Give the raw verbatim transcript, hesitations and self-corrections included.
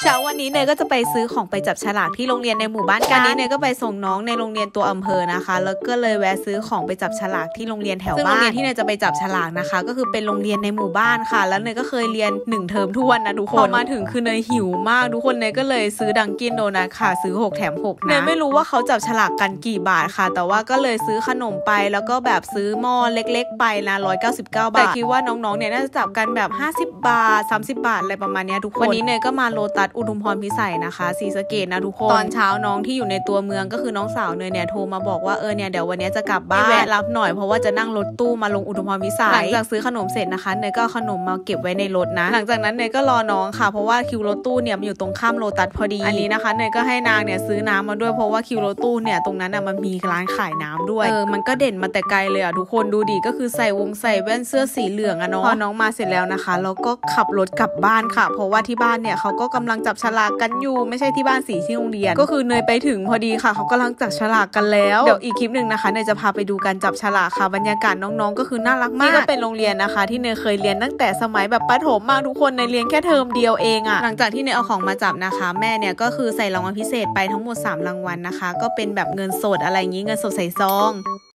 ช้าวันนี้เนยก็จะไปซื้อของไปจับฉลากที่โรงเรียนในหมู่บ้านกันวันนี้เนยก็ไปส่งน้องในโรงเรียนตัวอำเภอนะคะแล้วก็เลยแวะซื้อของไปจับฉลากที่โรงเรียนแถวบ้านซึ่งโรงเรียนที่เนยจะไปจับฉลากนะคะก็คือเป็นโรงเรียนในหมู่บ้านค่ะแล้วเนยก็เคยเรียนหนึ่งเทอมทวนนะทุกคนพอมาถึงคือเนยหิวมากทุกคนเนยก็เลยซื้อดังกินโดนัทค่ะซื้อหกแถมหกนะเนยไม่รู้ว่าเขาจับฉลากกันกี่บาทค่ะแต่ว่าก็เลยซื้อขนมไปแล้วก็แบบซื้อหม้อเล็กๆไปนะหนึ่งร้อยเก้าสิบเก้าบาทแต่คิดว่าน้องๆเนี่ยน่าจะจับกันแบบห้าสิบบาทสามสิบบาทอะไรประมาณนี้ทุกคนวันนี้เนยก็มาโลตัสอุทุมพรพิสัยนะคะศรีสะเกษนะทุกคนตอนเช้าน้องที่อยู่ในตัวเมืองก็คือน้องสาวเนยเนี่ยโทรมาบอกว่าเออเนี่ยเดี๋ยววันนี้จะกลับบ้านแวะรับหน่อยเพราะว่าจะนั่งรถตู้มาลงอุทุมพรพิสัยหลังจากซื้อขนมเสร็จนะคะเนยก็เอาขนมมาเก็บไว้ในรถนะหลังจากนั้นเนยก็รอน้องค่ะเพราะว่าคิวรถตู้เนี่ยมันอยู่ตรงข้ามโลตัสพอดีอันนี้นะคะเนยก็ให้นางเนี่ยซื้อน้ำมาด้วยเพราะว่าคิวรถตู้เนี่ยตรงนั้นอ่ะมันมีร้านขายน้ำด้วยเออมันก็เด่นมาแต่ไกลเลยอ่ะทุกคนดูดิก็คือใส่วงใส่แว่นเสื้อสีเหลืองอะเนาะพอน้องมาเสร็จแล้วนะคะเราก็ขับรถกลับบ้านค่ะเพราะว่าที่บ้านเนี่ยเขาก็กำลังจับฉลากกันอยู่ไม่ใช่ที่บ้านสีที่โรงเรียนก็คือเนยไปถึงพอดีค่ะเขากำลังจับฉลากกันแล้วเดี๋ยวอีกคลิปหนึ่งนะคะเนยจะพาไปดูการจับฉลากค่ะบรรยากาศน้องๆก็คือน่ารักมากนี่ก็เป็นโรงเรียนนะคะที่เนยเคยเรียนตั้งแต่สมัยแบบประถมมากทุกคนเนยเรียนแค่เทอมเดียวเองอะหลังจากที่เนยเอาของมาจับนะคะแม่เนี่ยก็คือใส่รางวัลพิเศษไปทั้งหมดสามรางวัลนะคะก็เป็นแบบเงินสดอะไรอย่างงี้เงินสดใส่ซอง